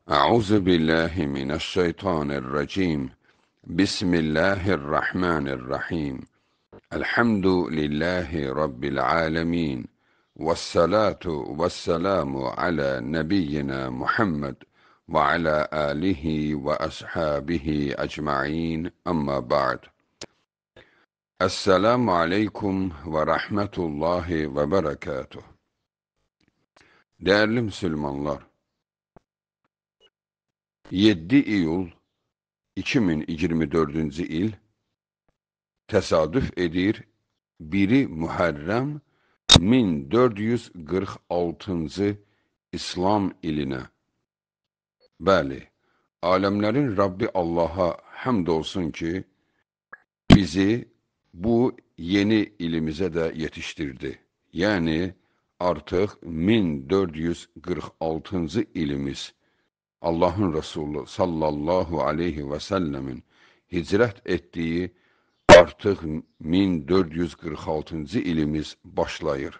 أعوذ بالله من الشيطان الرجيم. بسم الله الرحمن الرحيم. الحمد لله رب العالمين، والصلاة والسلام على نبينا محمد وعلى آله وأصحابه أجمعين، أما بعد. Esselamu Aleyküm ve Rahmetullahi ve Berekatuh. Değerli Müslümanlar, 7 iyul 2024-cü il təsadüf edir 1-i Muharrem 1446-cı İslam ilinə. Bəli, aləmlərin Rabbi Allaha həmd olsun ki, bizi bu yeni ilimizə də yetişdirdi. Yəni, artıq 1446-cı ilimiz Allahın Resulü sallallahu aleyhi və səlləmin hicrət etdiyi artıq 1446-cı ilimiz başlayır.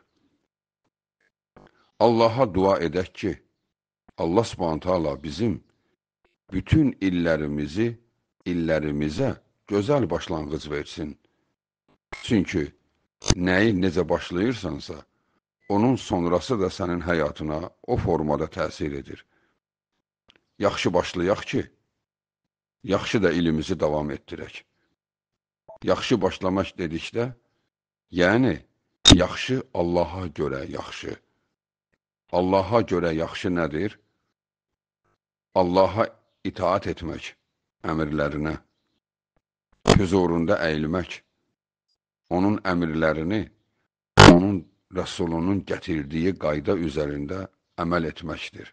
Allaha dua edək ki, Allah Subhanahu taala bizim bütün illərimizə gözəl başlanğıc versin. Çünki nəyi necə başlayırsansa, onun sonrası da sənin həyatına o formada təsir edir. Yaxşı başlayaq ki, yaxşı da ilimizi davam etdirək. Yaxşı başlamaq dedikdə, yəni yaxşı Allaha görə yaxşı. Allaha görə yaxşı nədir? Allaha itaat etmək, əmrlərinə, huzurunda əyilmək, onun əmrlərini, onun Rəsulunun gətirdiyi qayda üzərində əməl etməkdir.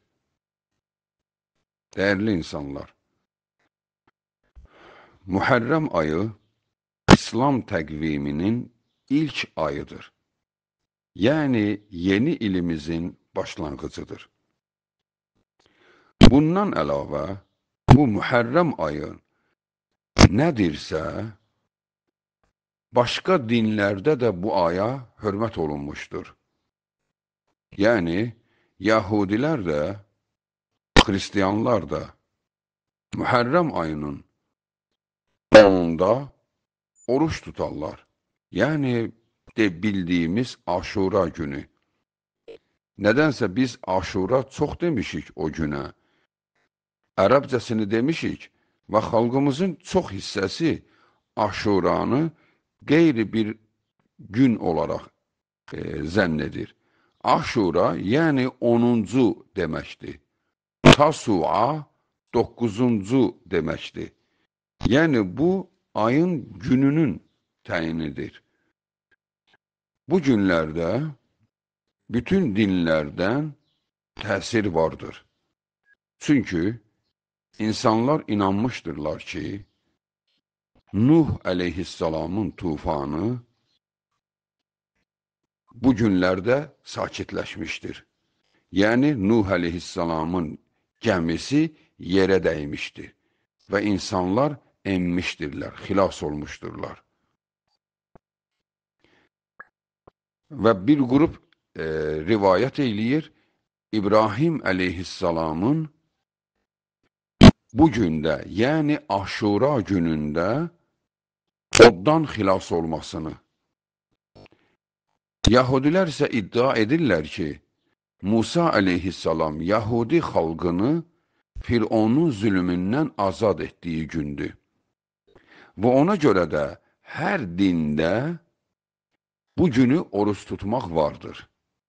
Dəyərli insanlar, Muharrem ayı İslam təqviminin ilk ayıdır. Yəni, yeni ilimizin başlanğıcıdır. Bundan əlavə, bu Muharrem ayı nədirsə, başqa dinlərdə də bu aya hörmət olunmuşdur. Yəni, Yahudilər də, Xristiyanlar da Muharrem ayının 10-da oruç tutarlar. Yəni, bildiyimiz Aşura günü. Nədənsə biz Aşura çox demişik o günə. Ərəbcəsini demişik və xalqımızın çox hissəsi Aşuranı qeyri bir gün olaraq zənn edir. Aşura, yəni 10-cu deməkdir. Tasua 9-cu deməkdir. Yəni, bu ayın gününün təyinidir. Bu günlərdə bütün dinlərdən təsir vardır. Çünki insanlar inanmışdırlar ki, Nuh əleyhissalamın tufanı bu günlərdə sakitləşmişdir. Yəni, Nuh əleyhissalamın gəmisi yerə dəymişdir və insanlar enmişdirlər, xilas olmuşdurlar. Və bir qrup rivayət eləyir, İbrahim əleyhissalamın bu gündə, yəni Aşura günündə oddan xilas olmasını. Yahudilər isə iddia edirlər ki, Musa əleyhissalam Yahudi xalqını Fironun zülmündən azad etdiyi gündür. Və ona görə də hər dində bu günü oruç tutmaq vardır.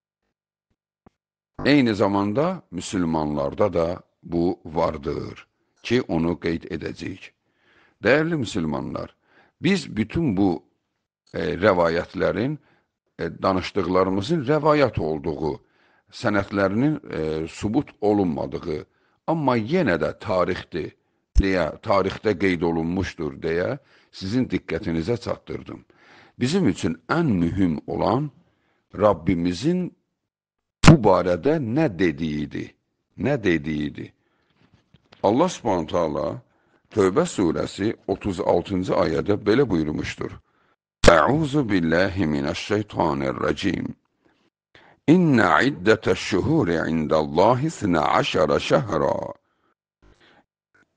Eyni zamanda müsəlmanlarda da bu vardır ki, onu qeyd edəcəyik. Dəyərli müsəlmanlar, biz bütün bu rəvayətlərin, danışdıqlarımızın rəvayət olduğu, sənədlərinin sübut olunmadığı, amma yenə də tarixdir deyə, tarixdə qeyd olunmuşdur deyə sizin diqqətinizə çatdırdım. Bizim üçün ən mühüm olan Rabbimizin bu barədə nə dediyidir. Allah Subhanahu taala Tövbə surəsi 36-cı ayədə belə buyurmuşdur. Əuzu billahi minəşşeytanirracim. İnnə iddətəş-şuhuri indallahi 12 şəhra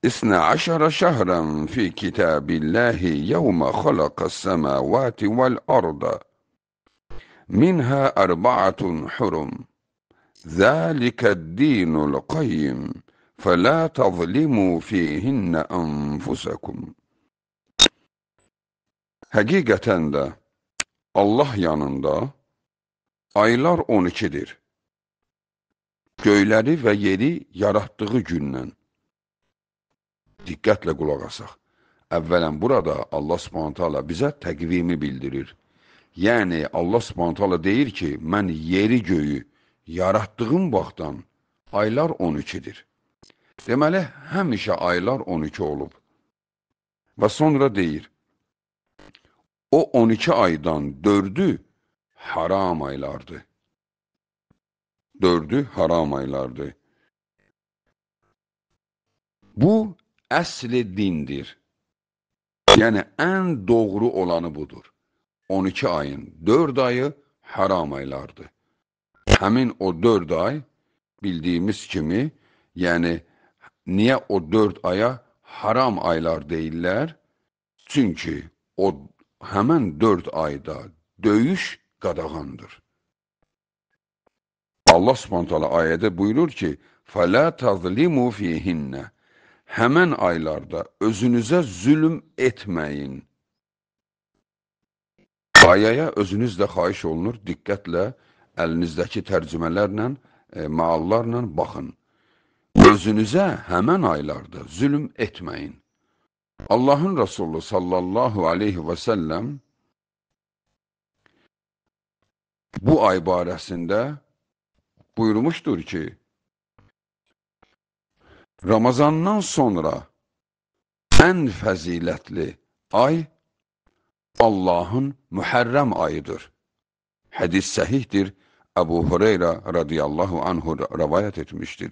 İsna aşara şehran fi kitabillahi yevme halakas semavati vel arda minha arba'atun hurum zâliket dinul qayyim فَلَا تَظْلِمُوا فِيهِنَّ أَنْفُسَكُمْ. Həqiqətən də Allah yanında aylar 12-dir. Göyləri və yeri yaratdığı gündən. Diqqətlə qulaq asaq. Əvvələn burada Allah Subhanahu taala bizə təqvimi bildirir. Yəni Allah Subhanahu taala deyir ki, mən yeri göyü yaratdığım vaxtdan aylar 12-dir. Deməli, həmişə aylar 12 olub. Və sonra deyir, o 12 aydan 4'ü haram aylardır. 4'ü haram aylardır. Bu əsli dindir. Yəni, ən doğru olanı budur. 12 ayın 4 ayı haram aylardır. Həmin o 4 ay bildiyimiz kimi, yəni, niyə o 4 aya haram aylar deyirlər? Çünki o həmən 4 ayda döyüş qadağandır. Allah Subhanahu taala ayədə buyurur ki, فَلَا تَظْلِمُوا فِيهِنَّ. Həmən aylarda özünüzə zülm etməyin. Ayəyə özünüzlə xahiş olunur, diqqətlə əlinizdəki tərcümələrlə, maallarla baxın. Özünüzə həmən aylarda zülm etməyin. Allahın Resulü sallallahu aleyhi və səlləm bu ay barəsində buyurmuşdur ki, Ramazandan sonra ən fəzilətli ay Allahın Muharrem ayıdır. Hədis səhihdir, Əbu Hüreyrə radiyallahu anhu rəvayət etmişdir.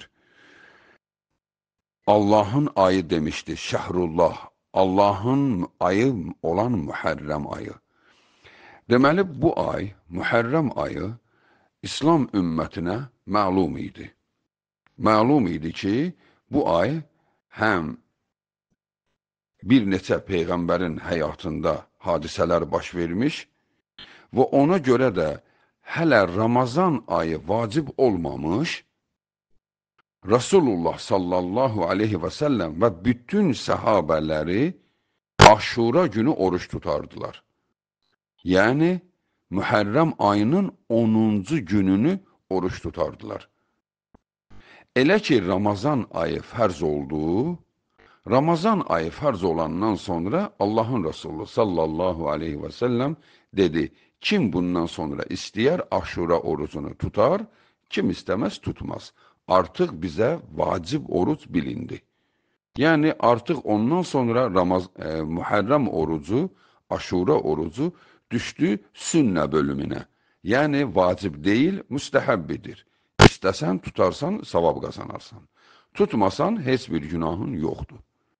Allahın ayı demişdir, Şəhrullah, Allahın ayı olan Muharrem ayı. Deməli, bu ay, Muharrem ayı, İslam ümmətinə məlum idi. Məlum idi ki, bu ay həm bir neçə peyğəmbərin həyatında hadisələr baş vermiş və ona görə də hələ Ramazan ayı vacib olmamış, Rasulullah sallallahu aleyhi və səlləm və bütün səhabələri Aşura günü oruç tutardılar. Yəni, Muharrem ayının 10-cu gününü oruç tutardılar. Elə ki, Ramazan ayı fərz oldu, Ramazan ayı fərz olandan sonra Allahın Resulü sallallahu aleyhi və səlləm dedi, kim bundan sonra istəyər Aşura orucunu tutar, kim istəməz tutmaz. Artıq bizə vacib oruc bilindi. Yəni, artıq ondan sonra Muharrem orucu, Aşura orucu düşdü sünnə bölümünə. Yəni, vacib deyil, müstəhəbbidir. İstəsən, tutarsan, savab qazanarsan. Tutmasan, heç bir günahın yoxdur.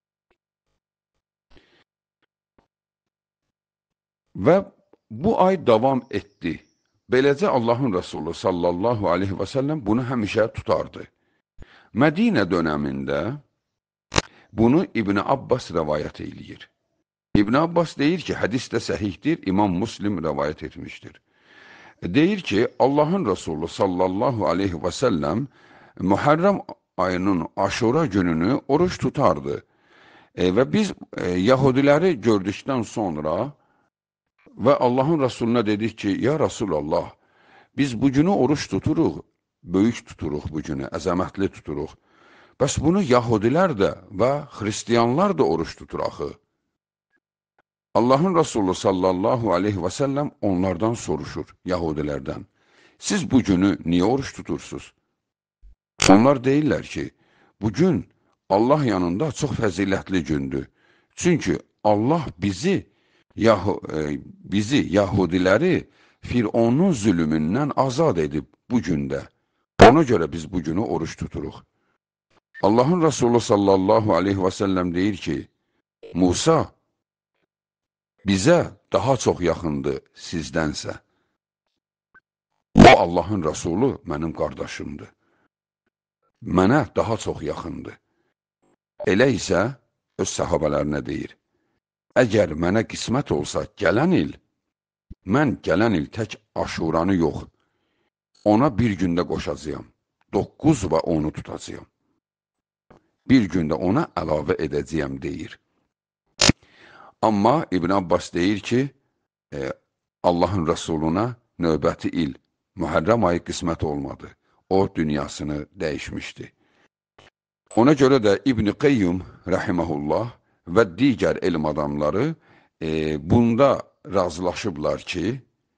Və bu ay davam etdi. Beləcə Allahın Resulü sallallahu aleyhi və səlləm bunu həmişə tutardı. Mədinə dönəmində bunu İbn Abbas rəvayət eyləyir. İbn Abbas deyir ki, hədis də səhihdir, İmam Muslim rəvayət etmişdir. Deyir ki, Allahın Resulü sallallahu aleyhi və səlləm Muharrem ayının Aşura gününü oruç tutardı. Və biz Yahudiləri gördükdən sonra və Allahın Resulüne dedik ki, ya Resulallah, biz bu günü oruç tuturuq, böyük tuturuq bu günü, əzəmətli tuturuq. Bəs bunu Yahudilər də və Xristiyanlar da oruç tutur axı. Allahın Resulü sallallahu aleyhi və səlləm onlardan soruşur, Yahudilərdən. Siz bu günü niyə oruç tutursunuz? Onlar deyirlər ki, bu gün Allah yanında çox fəzilətli gündür. Çünki Allah bizi Yahudiləri Fironun zülmündən azad edib bu gündə. Ona görə biz bu günü oruç tuturuq. Allahın Resulü sallallahu aleyhi və səlləm deyir ki, Musa bizə daha çox yaxındır sizdənsə. O Allahın Resulü mənim qardaşımdır. Mənə daha çox yaxındır. Elə isə öz səhabələrinə deyir, əgər mənə qismət olsa gələn il, mən gələn il tək Aşuranı yox, ona bir gündə qoşacağam, 9 və 10-u tutacağam. Bir gündə ona əlavə edəcəyəm deyir. Amma İbn Abbas deyir ki, Allahın Rəsuluna növbəti il Mühərrəm ayı qismət olmadı. O, dünyasını dəyişmişdi. Ona görə də İbn Qeyyum rəhiməhullah və digər elm adamları bunda razılaşıblar ki,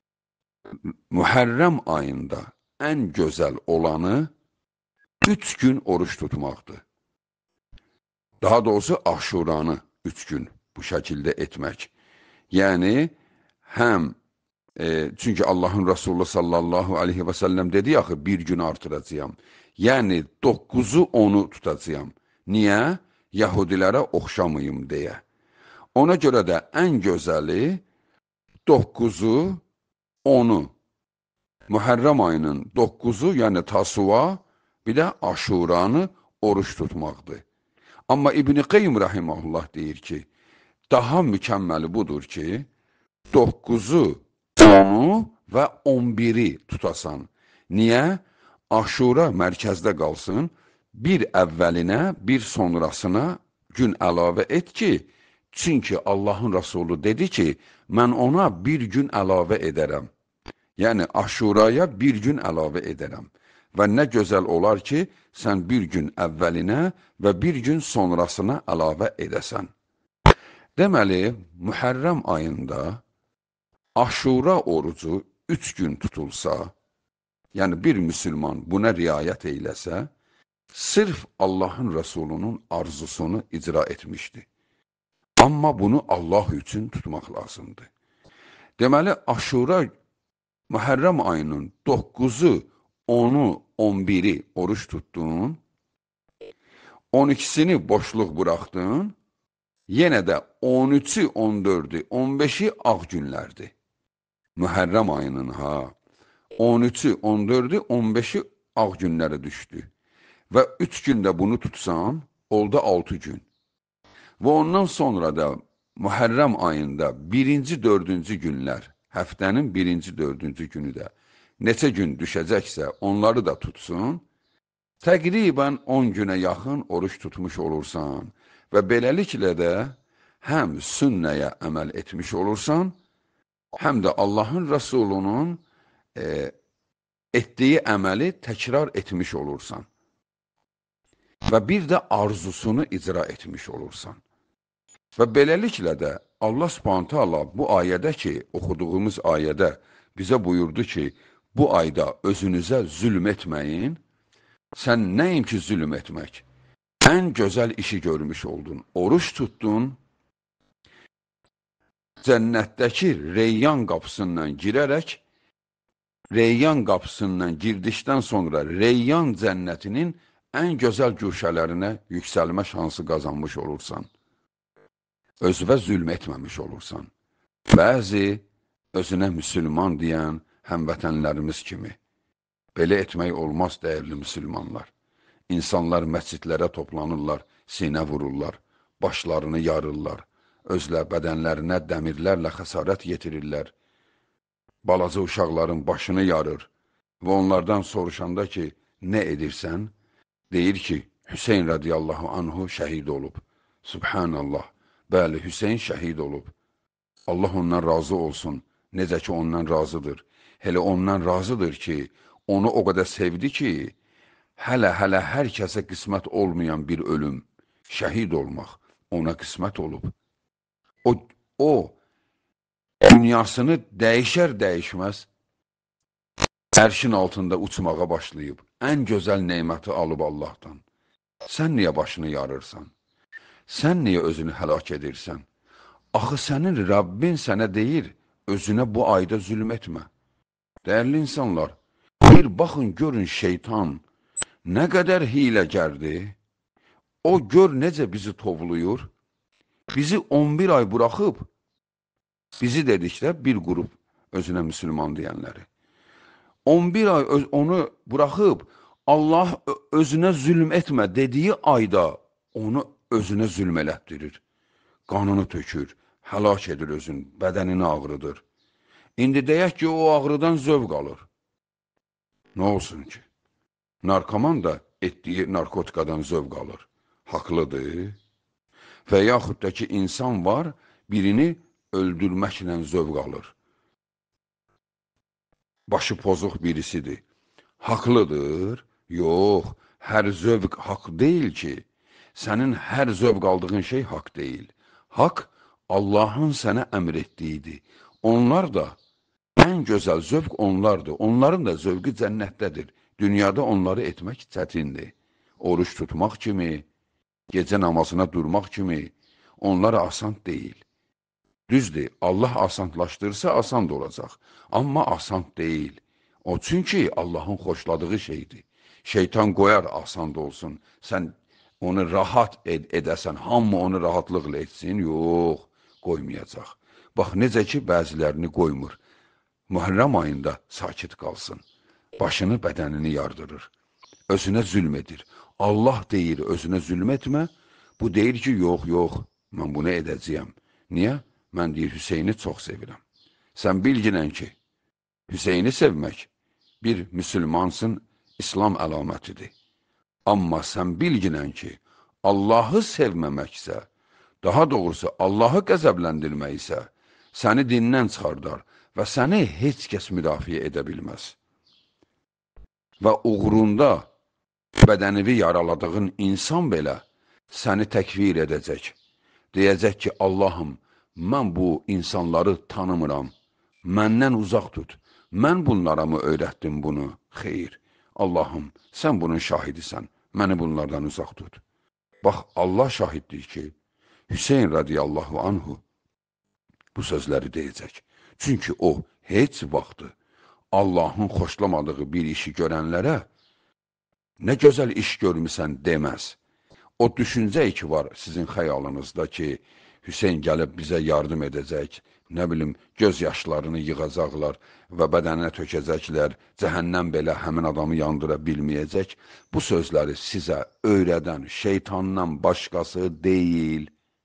Mühərrəm ayında ən gözəl olanı 3 gün oruç tutmaqdır. Daha doğrusu Aşuranı 3 gün bu şəkildə etmək. Yəni, həm çünki Allahın Resulü sallallahu aleyhi və səlləm dedi axı, bir gün artıracağam. Yəni, 9-u 10-u tutacağam. Niyə? Yahudilərə oxşamayım deyə. Ona görə də ən gözəli 9-u 10-u, Mühərrəm ayının 9-u, yəni Tasuva, bir də Aşuranı oruç tutmaqdır. Amma İbn Qeyyim rəhiməhullah deyir ki, daha mükəmməli budur ki, 9-u, 10-u və 11-i tutasan. Niyə? Aşura mərkəzdə qalsın, bir əvvəlinə, bir sonrasına gün əlavə et ki, çünki Allahın Rasulü dedi ki, mən ona bir gün əlavə edərəm. Yəni, Aşuraya bir gün əlavə edərəm. Və nə gözəl olar ki, sən bir gün əvvəlinə və bir gün sonrasına əlavə edəsən. Deməli, Mühərrəm ayında Aşura orucu 3 gün tutulsa, yəni bir müsəlman buna riayət eyləsə, sırf Allahın Rəsulunun arzusunu icra etmişdi. Amma bunu Allah üçün tutmaq lazımdır. Deməli, Aşura Mühərrəm ayının 9-u, 10-u, 11-i oruç tutdun, 12-sini boşluq buraxdın, yenə də 13-ü, 14-ü, 15-i ağ günlərdir. Mühərrəm ayının 13-ü, 14-ü, 15-i ağ günləri düşdü. Və 3 gündə bunu tutsan, oldu 6 gün. Və ondan sonra da Mühərrəm ayında 1-ci, 4-cü günlər, həftənin 1-ci, 4-cü günü də neçə gün düşəcəksə, onları da tutsun, təqribən 10 günə yaxın oruç tutmuş olursan və beləliklə də həm sünnəyə əməl etmiş olursan, həm də Allahın Rəsulunun etdiyi əməli təkrar etmiş olursan və bir də arzusunu icra etmiş olursan. Və beləliklə də Allah Subhanahu taala bu ayədə ki, oxuduğumuz ayədə bizə buyurdu ki, bu ayda özünüzə zülm etməyin, sən nəinki zülm etmək, ən gözəl işi görmüş oldun, oruç tutdun, cənnətdəki Reyyan qapısından girərək, Reyyan qapısından girdikdən sonra Reyyan cənnətinin ən gözəl güşələrinə yüksəlmə şansı qazanmış olursan. Özünə zülm etməmiş olursan. Bəzi özünə müsəlman deyən həmvətənlərimiz kimi. Belə etmək olmaz, dəyərli müsəlmanlar. İnsanlar məscidlərə toplanırlar, sinə vururlar, başlarını yarırlar, özlə bədənlərinə dəmirlərlə xəsarət yetirirlər. Balaca uşaqların başını yarır və onlardan soruşanda ki, nə edirsən? Deyir ki, Hüseyin radiyallahu anhu şəhid olub. Subhanallah. Bəli, Hüseyin şəhid olub. Allah ondan razı olsun, necə ki ondan razıdır. Hələ ondan razıdır ki, onu o qədər sevdi ki, hələ hər kəsə qismət olmayan bir ölüm, şəhid olmaq ona qismət olub. O, dünyasını dəyişər-dəyişməz, ərşin altında uçmağa başlayıb, ən gözəl neyməti alıb Allahdan. Sən niyə başını yarırsan? Sən niyə özünü həlak edirsən? Axı sənin Rəbbin sənə deyir, özünə bu ayda zülm etmə. Dəyərli insanlar, bir baxın, görün şeytan nə qədər hiləgərdir. O gör necə bizi tovluyur. Bizi 11 ay buraxıb, bizi dedikdə bir qrup özünə müsəlman deyənləri. 11 ay onu buraxıb, Allah özünə zülm etmə dediyi ayda onu özünə zülm elətdirir. Qanını tökür, həlak edir özün, bədənini ağrıdır. İndi deyək ki, o ağrıdan zövq alır. Nə olsun ki? Narkoman da etdiyi narkotikadan zövq alır. Haqlıdır. Və yaxud da ki, insan var, birini öldürməklə zövq alır. Başı pozuq birisidir. Haqlıdır. Yox, hər zövq haqq deyil ki. Sənin hər zövq aldığın şey haqq deyil. Haqq Allahın sənə əmr etdiyidir. Onlar da, ən gözəl zövq onlardır. Onların da zövqü cənnətdədir. Dünyada onları etmək çətindir. Oruç tutmaq kimi, gecə namazına durmaq kimi, onlara asan deyil. Düzdür, Allah asantlaşdırsa asan da olacaq. Amma asan deyil. O çünki Allahın xoşladığı şeydir. Şeytan qoyar asan da olsun. Sən onu rahat edəsən, hamı onu rahatlıqla etsin. Yox, qoymayacaq. Bax, necə ki, bəzilərini qoymur. Mühərrəm ayında sakit qalsın. Başını, bədənini yardırır. Özünə zülm edir. Allah deyir, özünə zülm etmə. Bu deyir ki, yox, yox, mən bunu edəcəyəm. Niyə? Mən deyir, Hüseyni çox sevirəm. Sən bilginən ki, Hüseyni sevmək bir müsülmansın İslam əlamətidir. Amma sən bilginən ki, Allahı sevməməksə, daha doğrusu Allahı qəzəbləndirmək isə səni dindən çıxardar və səni heç kəs müdafiə edə bilməz. Və uğrunda bədənivi yaraladığın insan belə səni təkvir edəcək. Deyəcək ki, Allahım, mən bu insanları tanımıram, məndən uzaq tut. Mən bunlara mı öyrətdim bunu? Xeyr, Allahım, sən bunun şahidisən, məni bunlardan uzaq tut. Bax, Allah şahiddir ki, Hüseyin radiyallahu anhu bu sözləri deyəcək. Çünki o, heç vaxtı Allahın xoşlamadığı bir işi görənlərə nə gözəl iş görmüsən deməz. O düşüncə ki var sizin xəyalınızda ki, Hüseyin gəlib bizə yardım edəcək, nə bilim, göz yaşlarını yığacaqlar və bədəninə tökəcəklər, cəhənnəm belə həmin adamı yandıra bilməyəcək. Bu sözləri sizə öyrədən şeytandan başqası deyil.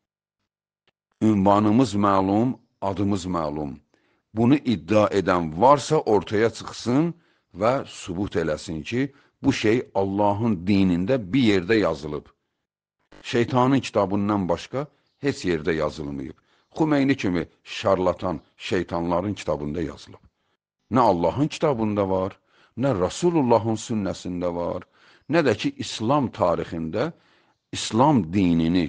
Ünvanımız məlum, adımız məlum. Bunu iddia edən varsa ortaya çıxsın və sübut eləsin ki, bu şey Allahın dinində bir yerdə yazılıb. Şeytanın kitabından başqa heç yerdə yazılmayıb. Xümeyni kimi şarlatan şeytanların kitabında yazılıb. Nə Allahın kitabında var, nə Rasulullahın sünnəsində var, nə də ki, İslam tarixində İslam dinini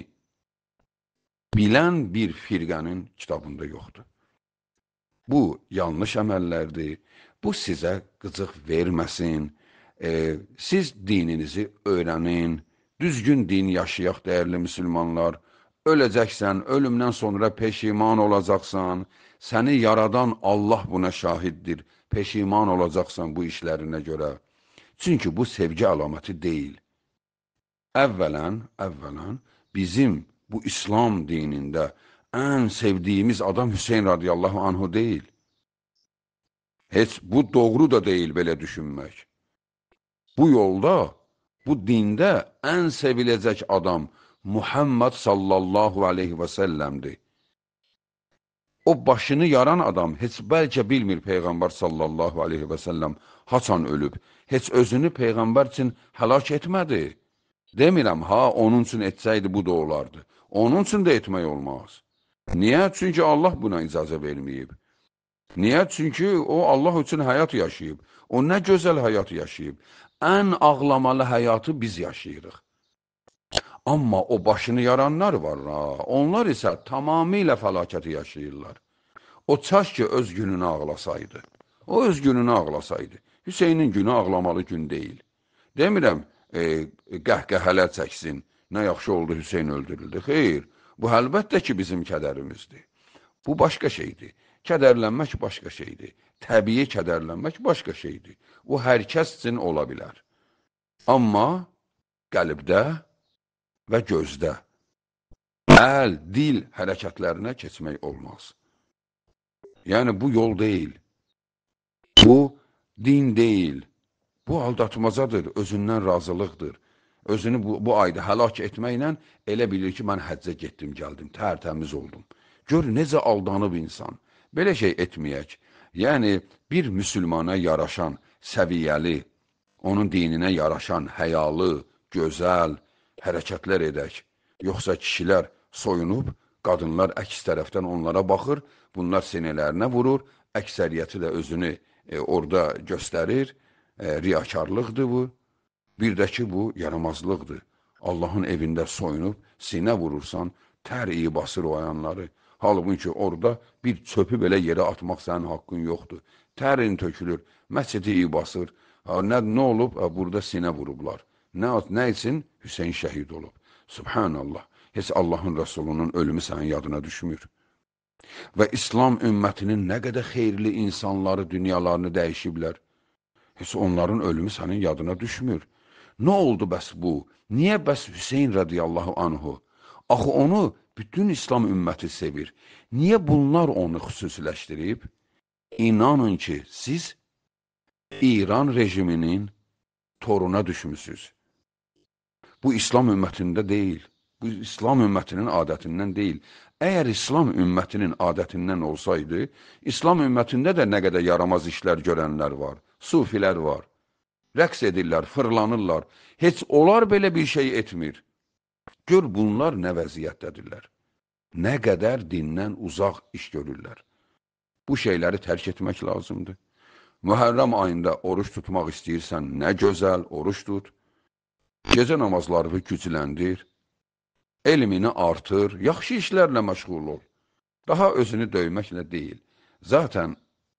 bilən bir firqənin kitabında yoxdur. Bu yanlış əməllərdir, bu sizə qıcıq verməsin, siz dininizi öyrənin, düzgün din yaşayaq, dəyərli müsülmanlar, öləcəksən, ölümdən sonra peşiman olacaqsan, səni yaradan Allah buna şahiddir, peşiman olacaqsan bu işlərinə görə. Çünki bu sevgi əlaməti deyil. Əvvələn, bizim bu İslam dinində ən sevdiyimiz adam Hüseyin radiyallahu anhu deyil. Heç bu doğru da deyil belə düşünmək. Bu yolda, bu dində ən seviləcək adam Muhammed sallallahu aleyhi və səlləmdir. O başını yaran adam heç bəlkə bilmir Peyğəmbər sallallahu aleyhi və səlləm haçan ölüb. Heç özünü Peyğəmbər üçün həlak etmədi. Demirəm, onun üçün etsəydi bu da olardı. Onun üçün də etmək olmaz. Niyə? Çünki Allah buna icazə verməyib. Niyə? Çünki o Allah üçün həyat yaşayıb. O nə gözəl həyat yaşayıb. Ən ağlamalı həyatı biz yaşayırıq. Amma o başını yaranlar var, onlar isə tamamilə fəlakəti yaşayırlar. O çaş ki, öz gününü ağlasaydı. O öz gününü ağlasaydı. Hüseynin günü ağlamalı gün deyil. Demirəm, qəhqəhələr çəksin, nə yaxşı oldu Hüseyin öldürüldü. Xeyr, bu əlbəttə ki, bizim kədərimizdir. Bu başqa şeydir. Kədərlənmək başqa şeydir. Təbii kədərlənmək başqa şeydir. O, hər kəs üçün ola bilər. Amma qəlbdə və gözdə əl, dil hərəkətlərinə keçmək olmaz. Yəni, bu yol deyil. Bu, din deyil. Bu, aldatmacadır, özündən razılıqdır. özünü bu ayda həlak etməklə elə bilir ki, mən həccə getdim, gəldim, tərtəmiz oldum. Gör, necə aldanıb insan. Belə şey etməyək. Yəni, bir müsülmana yaraşan, səviyyəli, onun dininə yaraşan, həyalı, gözəl hərəkətlər edək. Yoxsa kişilər soyunub, qadınlar əks tərəfdən onlara baxır, bunlar sinələrinə vurur, əksəriyyəti də özünü orada göstərir, riyakarlıqdır bu. Bir də ki, bu yaramazlıqdır. Allahın evində soyunub, sinə vurursan, tər iyi basır o ayanları. Halbuki orada bir çöpü belə yerə atmaq sənin haqqın yoxdur. Tərin tökülür, məscidi iyi basır. Nə olub? Burada sinə vurublar. Nə üçün? Hüseyin şəhid olub. Subhanallah. Heç Allahın Rəsulunun ölümü sənin yadına düşmür. Və İslam ümmətinin nə qədər xeyirli insanları dünyalarını dəyişiblər. Heç onların ölümü sənin yadına düşmür. Nə oldu bəs bu? Niyə bəs Hüseyin radiyallahu anhu? Axı onu bütün İslam ümməti sevir. Niyə bunlar onu xüsusiləşdirib? İnanın ki, siz İran rejiminin toruna düşmüsünüz. Bu İslam ümmətində deyil. Bu İslam ümmətinin adətindən deyil. Əgər İslam ümmətinin adətindən olsaydı, İslam ümmətində də nə qədər yaramaz işlər görənlər var, sufilər var. Rəqs edirlər, fırlanırlar. Heç onlar belə bir şey etmir. Gör, bunlar nə vəziyyətdədirlər. Nə qədər dindən uzaq iş görürlər. Bu şeyləri tərk etmək lazımdır. Mühərrəm ayında oruç tutmaq istəyirsən, nə gözəl, oruç tut. Gecə namazlarını gücləndir. Elmini artır, yaxşı işlərlə məşğul ol. Daha özünü döyməklə deyil. Zaten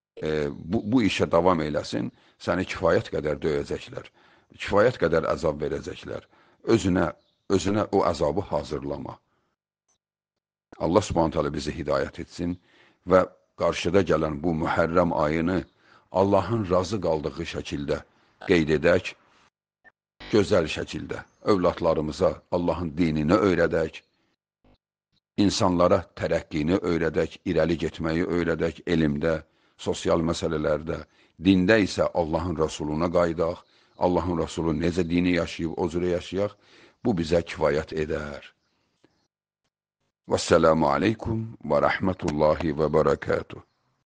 bu işə davam eləsin, səni kifayət qədər döyəcəklər, kifayət qədər əzab verəcəklər. Özünə o əzabı hazırlama. Allah Subhanahu taala bizi hidayət etsin və qarşıda gələn bu Mühərrəm ayını Allahın razı qaldığı şəkildə qeyd edək, gözəl şəkildə övladlarımıza Allahın dinini öyrədək, insanlara tərəqqini öyrədək, irəli getməyi öyrədək elmdə, sosial məsələlərdə, dində isə Allahın Rəsuluna qaydaq, Allahın Rəsulu necə dini yaşayıb, o cürə yaşayaq, bu bizə kifayət edər. Vəssalamu aleykum və rəhmətullahi və bərəkatuhu.